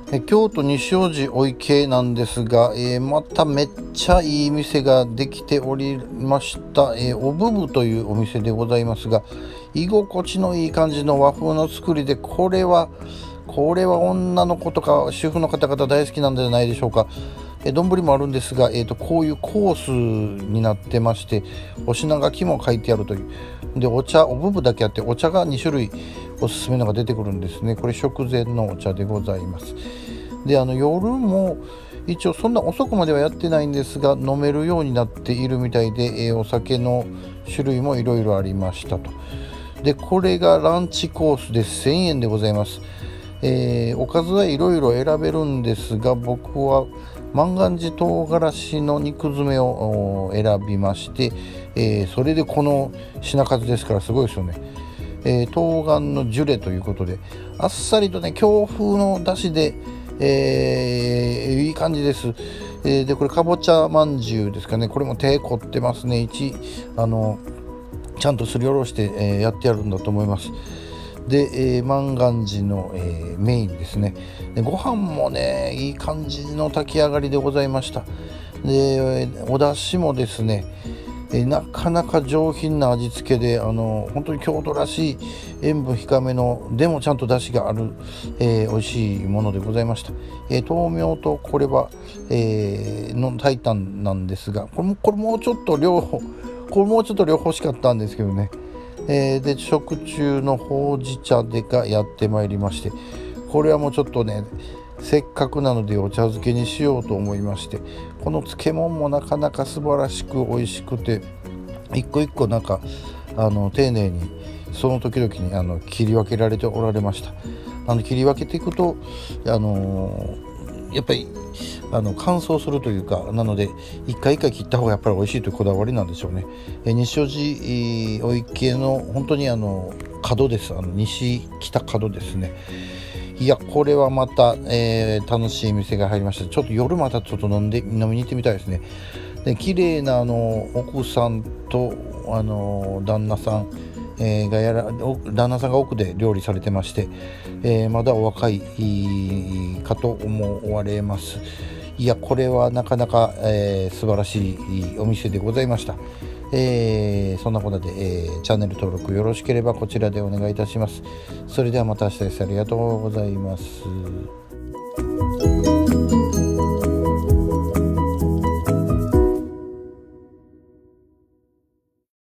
京都西大路お池なんですが、まためっちゃいい店ができておりました。おぶぶというお店でございますが、居心地のいい感じの和風の作りで、これは女の子とか主婦の方々大好きなんじゃないでしょうか。丼もあるんですが、こういうコースになってまして、お品書きも書いてあるという。で、おぶぶだけあって、お茶が2種類おすすめのが出てくるんですね。これ食前のお茶でございます。で、夜も一応そんな遅くまではやってないんですが、飲めるようになっているみたいで、お酒の種類もいろいろありましたと。で、これがランチコースで1000円でございます。おかずはいろいろ選べるんですが、僕は万願寺唐辛子の肉詰めを選びまして、それでこの品数ですからすごいですよね。冬瓜のジュレということで、あっさりとね、京風の出汁で、いい感じです。で、これかぼちゃまんじゅうですかね。これも手凝ってますね。ちゃんとすりおろして、やってやるんだと思います。で、万願寺の、メインですね。で、ご飯もね、いい感じの炊き上がりでございました。で、お出汁もですね、なかなか上品な味付けで、本当に京都らしい塩分控めのでもちゃんと出汁がある、美味しいものでございました。豆苗とこれは、の炊いたんなんですが、これもうちょっと量欲しかったんですけどね。で、食中のほうじ茶がやってまいりまして、これはもうちょっとね、せっかくなのでお茶漬けにしようと思いまして、この漬物もなかなか素晴らしく美味しくて、一個一個なんか丁寧にその時々に切り分けられておられました。切り分けていくとやっぱり乾燥するというか、なので一回一回切った方がやっぱり美味しいというこだわりなんでしょうね。西大路お池の本当に角です。西北角ですね。いや、これはまた、楽しい店が入りました。ちょっと夜またちょっと飲みに行ってみたいですね。で、綺麗な奥さんと旦那さん、旦那さんが奥で料理されてまして、まだお若いかと思われます。いや、これはなかなか、素晴らしいお店でございました。そんなことで、チャンネル登録よろしければこちらでお願いいたします。それではまた明日です。ありがとうございます。